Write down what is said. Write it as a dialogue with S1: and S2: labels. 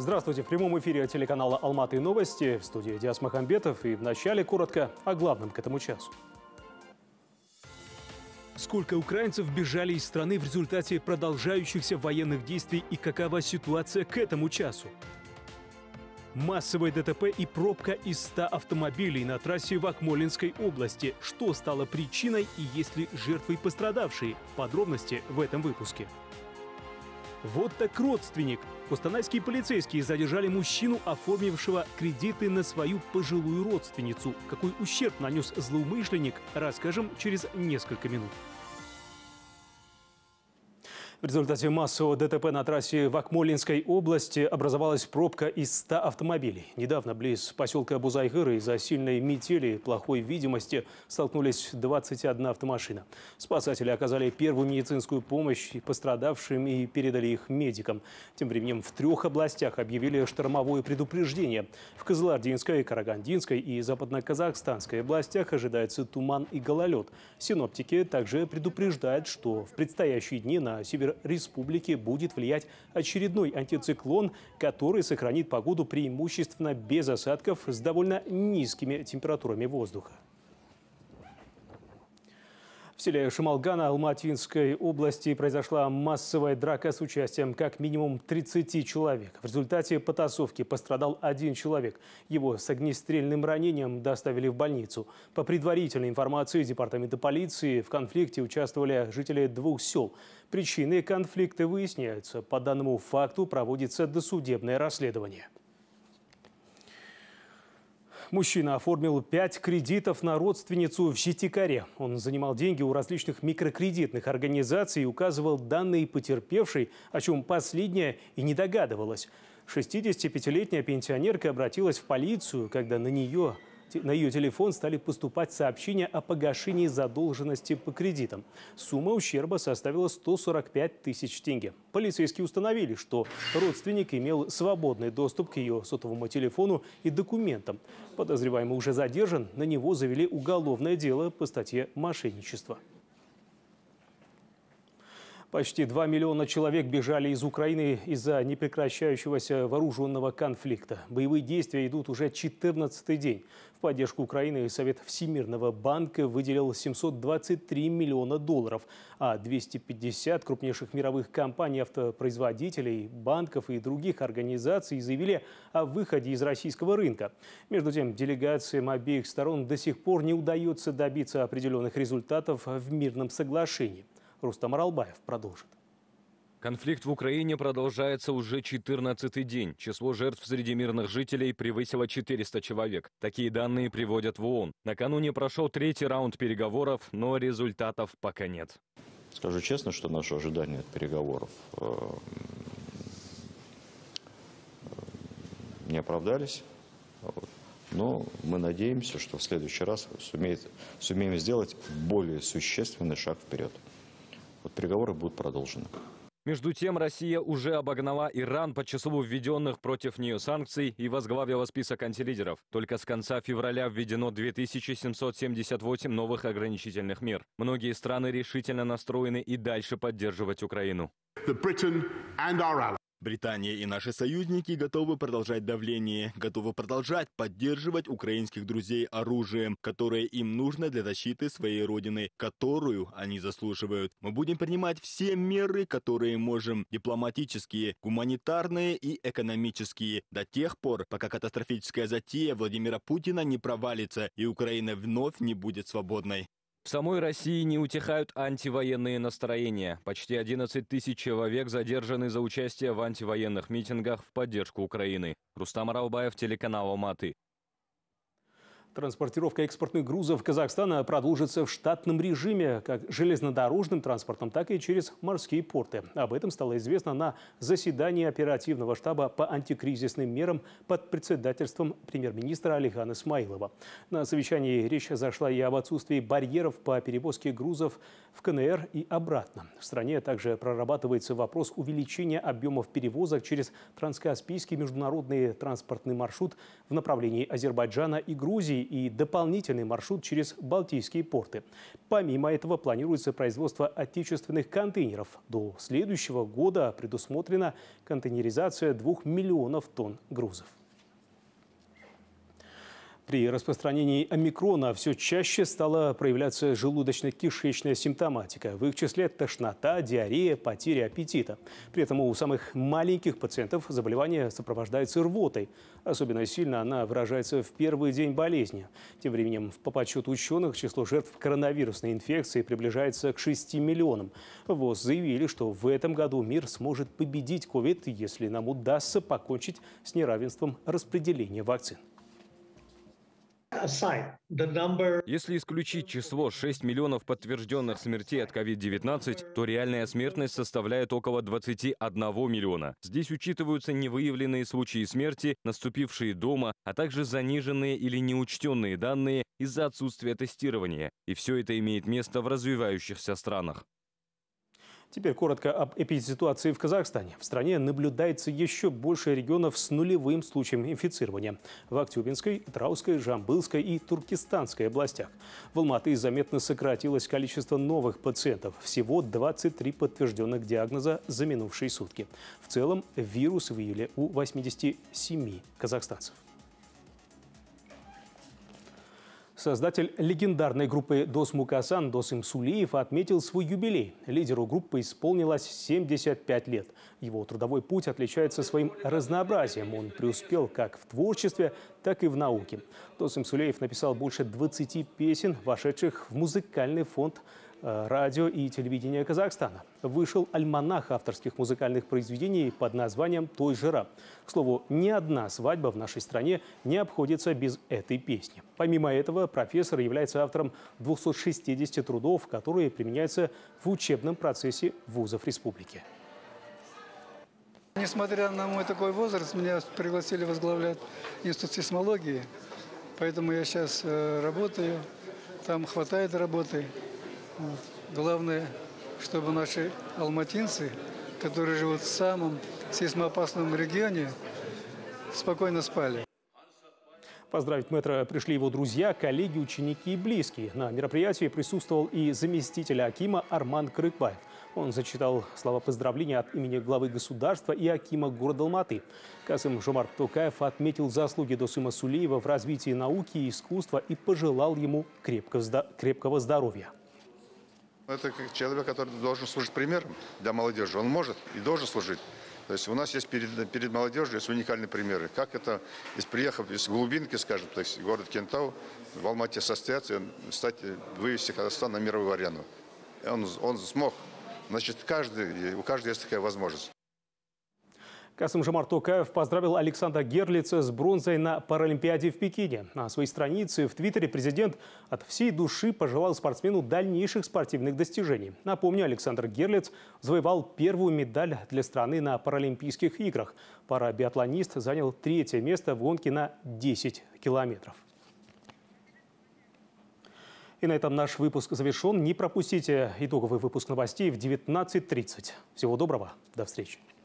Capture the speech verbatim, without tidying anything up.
S1: Здравствуйте. В прямом эфире телеканала «Алматы новости». В студии Диас Махамбетов. И в начале коротко о главном к этому часу. Сколько украинцев бежали из страны в результате продолжающихся военных действий и какова ситуация к этому часу? Массовое ДТП и пробка из ста автомобилей на трассе в Акмолинской области. Что стало причиной и есть ли жертвы и пострадавшие? Подробности в этом выпуске. Вот так родственник. Кустанайские полицейские задержали мужчину, оформившего кредиты на свою пожилую родственницу. Какой ущерб нанес злоумышленник, расскажем через несколько минут. В результате массового ДТП на трассе в Акмолинской области образовалась пробка из ста автомобилей. Недавно близ поселка Бузайгыры из-за сильной метели и плохой видимости столкнулись двадцать одна автомашина. Спасатели оказали первую медицинскую помощь пострадавшим и передали их медикам. Тем временем в трех областях объявили штормовое предупреждение. В Кызылординской, Карагандинской и Западно-Казахстанской областях ожидается туман и гололед. Синоптики также предупреждают, что в предстоящие дни на север республики будет влиять очередной антициклон, который сохранит погоду преимущественно без осадков с довольно низкими температурами воздуха. В селе Шамалгана Алматинской области произошла массовая драка с участием как минимум тридцати человек. В результате потасовки пострадал один человек. Его с огнестрельным ранением доставили в больницу. По предварительной информации департамента полиции в конфликте участвовали жители двух сел. Причины конфликта выясняются. По данному факту проводится досудебное расследование. Мужчина оформил пять кредитов на родственницу в Житикаре. Он занимал деньги у различных микрокредитных организаций и указывал данные потерпевшей, о чем последняя и не догадывалась. шестидесятипятилетняя пенсионерка обратилась в полицию, когда на нее... На ее телефон стали поступать сообщения о погашении задолженности по кредитам. Сумма ущерба составила сто сорок пять тысяч тенге. Полицейские установили, что родственник имел свободный доступ к ее сотовому телефону и документам. Подозреваемый уже задержан, на него завели уголовное дело по статье «Мошенничество». Почти два миллиона человек бежали из Украины из-за непрекращающегося вооруженного конфликта. Боевые действия идут уже четырнадцатый день. В поддержку Украины Совет Всемирного банка выделил семьсот двадцать три миллиона долларов, а двести пятьдесят крупнейших мировых компаний, автопроизводителей, банков и других организаций заявили о выходе из российского рынка. Между тем, делегациям обеих сторон до сих пор не удается добиться определенных результатов в мирном соглашении. Рустам Аралбаев продолжит.
S2: Конфликт в Украине продолжается уже четырнадцатый день. Число жертв среди мирных жителей превысило четыреста человек. Такие данные приводят в ООН. Накануне прошел третий раунд переговоров, но результатов пока нет.
S3: Скажу честно, что наши ожидания от переговоров не оправдались. Но мы надеемся, что в следующий раз сумеет, сумеем сделать более существенный шаг вперед. Вот переговоры будут продолжены.
S2: Между тем, Россия уже обогнала Иран по числу введенных против нее санкций и возглавила список антилидеров. Только с конца февраля введено две тысячи семьсот семьдесят восемь новых ограничительных мер. Многие страны решительно настроены и дальше поддерживать Украину.
S4: Британия и наши союзники готовы продолжать давление, готовы продолжать поддерживать украинских друзей оружием, которое им нужно для защиты своей родины, которую они заслуживают. Мы будем принимать все меры, которые можем, дипломатические, гуманитарные и экономические, до тех пор, пока катастрофическая затея Владимира Путина не провалится и Украина вновь не будет свободной.
S2: В самой России не утихают антивоенные настроения. Почти одиннадцать тысяч человек задержаны за участие в антивоенных митингах в поддержку Украины. Рустам Аралбаев, телеканал Алматы.
S1: Транспортировка экспортных грузов Казахстана продолжится в штатном режиме, как железнодорожным транспортом, так и через морские порты. Об этом стало известно на заседании оперативного штаба по антикризисным мерам под председательством премьер-министра Алихана Смаилова. На совещании речь зашла и об отсутствии барьеров по перевозке грузов в КНР и обратно. В стране также прорабатывается вопрос увеличения объемов перевозок через транскаспийский международный транспортный маршрут в направлении Азербайджана и Грузии Белоруссией и дополнительный маршрут через Балтийские порты. Помимо этого планируется производство отечественных контейнеров. До следующего года предусмотрена контейнеризация двух миллионов тонн грузов. При распространении омикрона все чаще стала проявляться желудочно-кишечная симптоматика. В их числе тошнота, диарея, потеря аппетита. При этом у самых маленьких пациентов заболевание сопровождается рвотой. Особенно сильно она выражается в первый день болезни. Тем временем, по подсчету ученых, число жертв коронавирусной инфекции приближается к шести миллионам. ВОЗ заявили, что в этом году мир сможет победить ковид, если нам удастся покончить с неравенством распределения вакцин.
S2: Если исключить число шесть миллионов подтвержденных смертей от ковид девятнадцать, то реальная смертность составляет около двадцати одного миллиона. Здесь учитываются невыявленные случаи смерти, наступившие дома, а также заниженные или неучтенные данные из-за отсутствия тестирования. И все это имеет место в развивающихся странах.
S1: Теперь коротко об эпидситуации в Казахстане. В стране наблюдается еще больше регионов с нулевым случаем инфицирования. В Актюбинской, Атырауской, Жамбылской и Туркестанской областях. В Алматы заметно сократилось количество новых пациентов. Всего двадцать три подтвержденных диагноза за минувшие сутки. В целом вирус выявили у восьмидесяти семи казахстанцев. Создатель легендарной группы «Дос-Мукасан» Досым Сулиев отметил свой юбилей. Лидеру группы исполнилось семьдесят пять лет. Его трудовой путь отличается своим разнообразием. Он преуспел как в творчестве, так и в науке. Досым Сулиев написал больше двадцати песен, вошедших в музыкальный фонд радио и телевидения Казахстана. Вышел альманах авторских музыкальных произведений под названием «Той жара». К слову, ни одна свадьба в нашей стране не обходится без этой песни. Помимо этого, профессор является автором двухсот шестидесяти трудов, которые применяются в учебном процессе вузов республики.
S5: Несмотря на мой такой возраст, меня пригласили возглавлять институт сейсмологии. Поэтому я сейчас работаю, там хватает работы. Вот. Главное, чтобы наши алматинцы, которые живут в самом сейсмоопасном регионе, спокойно спали.
S1: Поздравить мэтра пришли его друзья, коллеги, ученики и близкие. На мероприятии присутствовал и заместитель акима Арман Крыкбаев. Он зачитал слова поздравления от имени главы государства и акима города Алматы. Касым-Жомарт Токаев отметил заслуги Досыма Сулиева в развитии науки и искусства и пожелал ему крепкого здоровья.
S6: Это как человек, который должен служить примером для молодежи. Он может и должен служить. То есть у нас есть перед, перед молодежью есть уникальные примеры. Как это, из приехав из глубинки, скажем, то есть город Кентау, в Алмате состояться, стать, вывести Казахстан на мировую арену. Он, он смог. Значит, каждый, у каждого есть такая возможность.
S1: Касым-Жомарт Токаев поздравил Александра Герлица с бронзой на Паралимпиаде в Пекине. На своей странице в Твиттере президент от всей души пожелал спортсмену дальнейших спортивных достижений. Напомню, Александр Герлиц завоевал первую медаль для страны на Паралимпийских играх. Парабиатлонист занял третье место в гонке на десять километров. И на этом наш выпуск завершен. Не пропустите итоговый выпуск новостей в девятнадцать тридцать. Всего доброго. До встречи.